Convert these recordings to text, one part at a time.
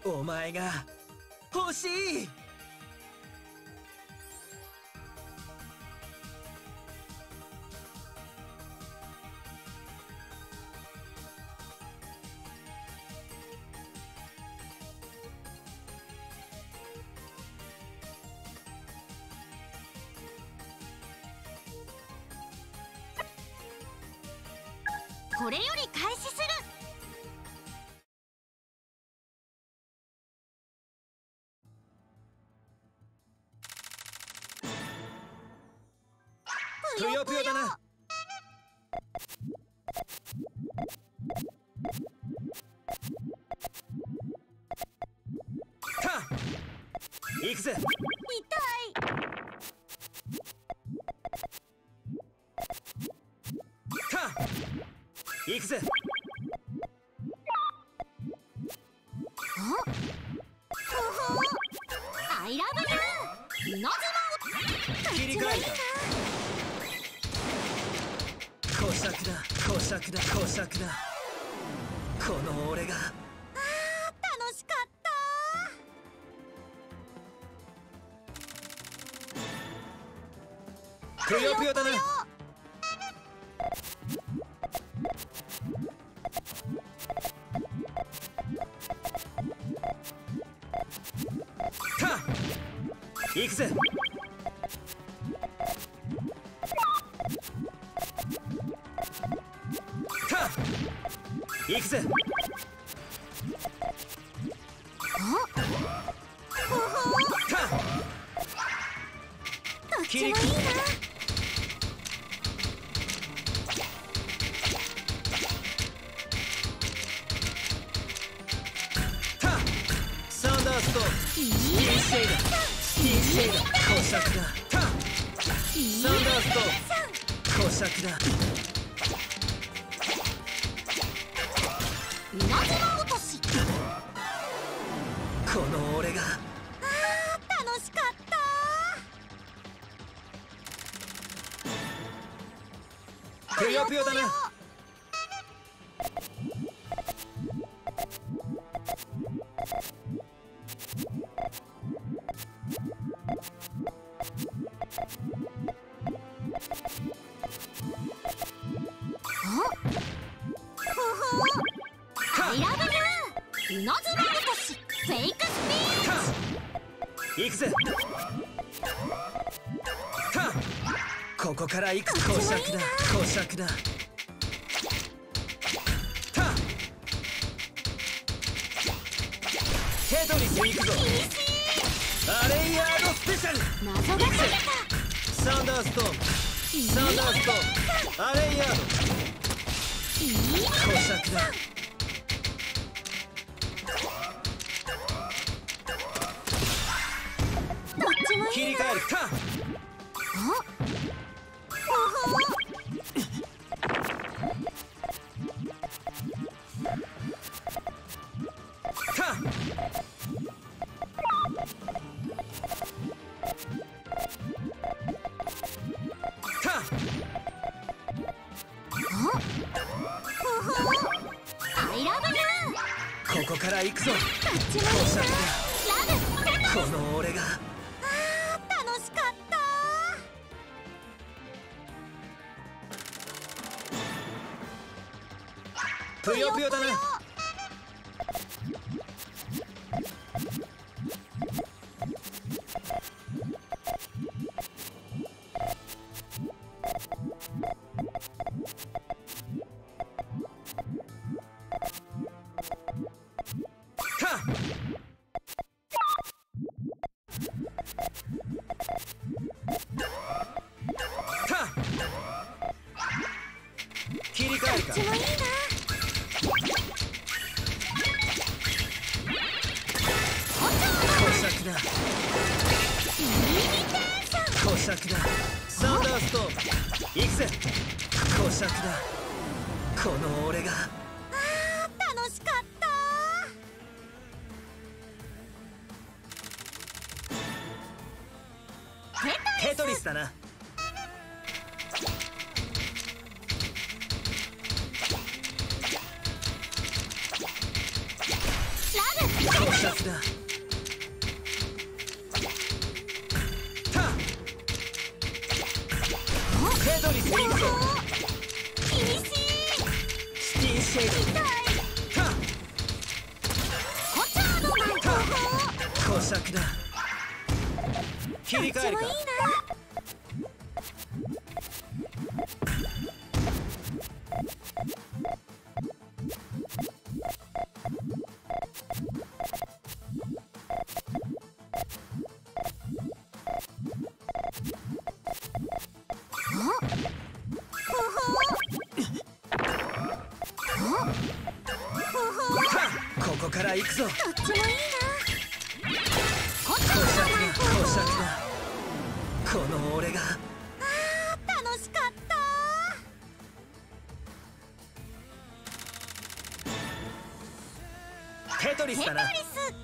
お前が欲しい。 これより開始する。 ぷよぷよだな。た行くぜ。 痛い。 た行くぜ。 アイラブユー。稲妻を切り替えた。小尺だ小尺だ小尺だ。この俺が。 楽しかった。 ぷよぷよだな。た行くぜ。た行くぜ。た切り替えた。サンダーストーン。スティーシェイダースティーシェイダー小尺だ。たサンダーストーン小尺だ。 稲妻落とし。 この俺が。 楽しかった。 ぷよぷよだな。 アイラブユー。稲妻落とし。フェイクスピーチ。 行くぜ。たここから行く。小尺だ小尺だ。たテトリス行くぞ。アレイヤードスペシャル。 謎が解けた。 サンダーストーンサンダーストーンアレイヤード小尺だ。 どっちもいいな。 切り替える。たたたアイラブユー。 ここから行くぞ。 どっちもいいな。 小尺だ。 ラブ。 この俺が。 楽しかった。 ぷよぷよだな。たた切り替えるか。 どっちもいいな。 小尺だ小尺だ。サンダーストーン行くぜ。小尺だ。この俺が。 楽しかった。 テトリスだな。 ラブ。 小尺作だ。テトリス行くぞ。 厳しい。 シティシェイド。 コチャードマン後方。 小作だ。切り替えるか。 いいな。 ここから行くぞ。 どっちもいいな。コチ小ャー作だ。 ドマン後小作方。 だ。この俺が。 楽しかった。 テトリスだな。 テトリス。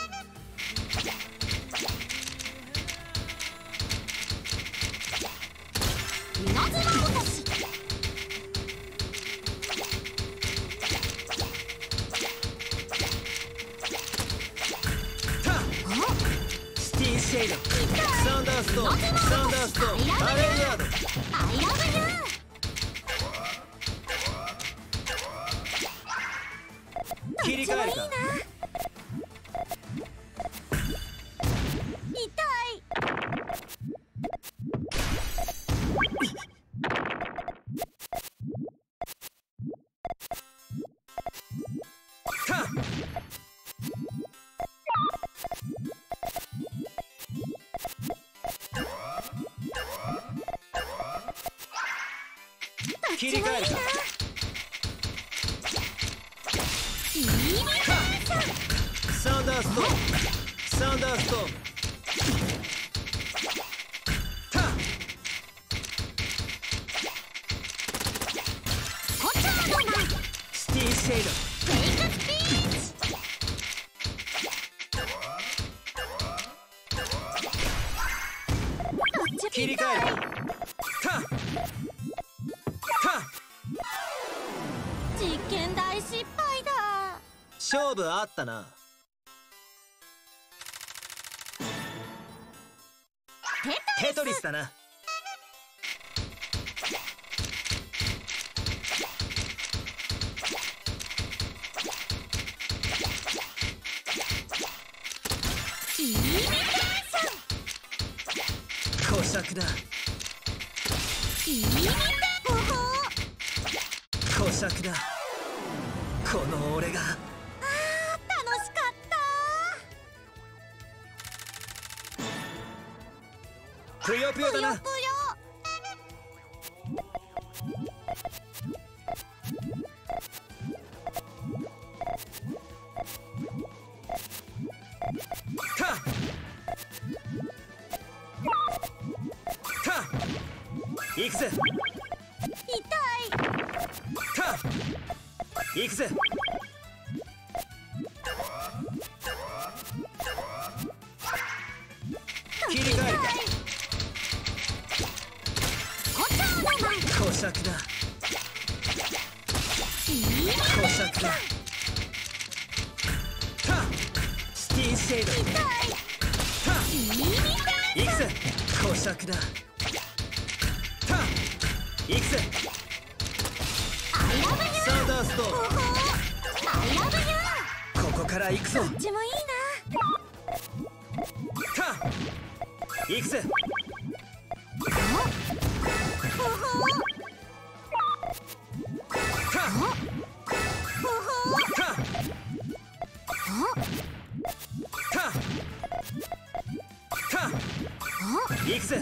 稲妻落とし。 シティシェイド。サンダーストーン。サンダーストーン。アレイヤード。 アイラブユー。 切り替えるか。 痛い。 切り替えるか。 いいね。 サンダーストーン。サンダーストーン。 コチャードマン。 シティシェイド。 フェイクスピーチ。 切り替えるか。 実験大失敗だ。 勝負あったな。テトリスだな。 いいね。 小作だ。 いいね。ほほ。 小作だ。この俺が。 楽しかった。 ぷよぷよだな。 ぷよ。 行くぜ。 痛い。 行くぜ。切り替えるか。 コチャードマン。 小作だ。 いいね。 小作だ。シティシェイド。 いいね。 行くぜ。小作だ。行くぜ。 アイラブユー。 サンダーストーン。 ほほ。アイラブユー。 ここから行くぞ。 どっちもいいな。 行くぜ。 ほほ。 行くぜ。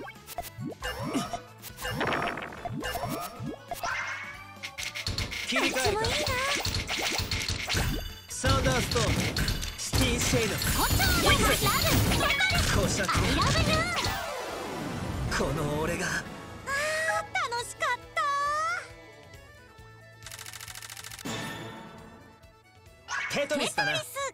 切り替えるか。サンダーストーン。シティシェイド。 コチャードマン。ラブ。 小作アイラブユー。 この俺が。 楽しかった。 テトリスだな。 テトリス。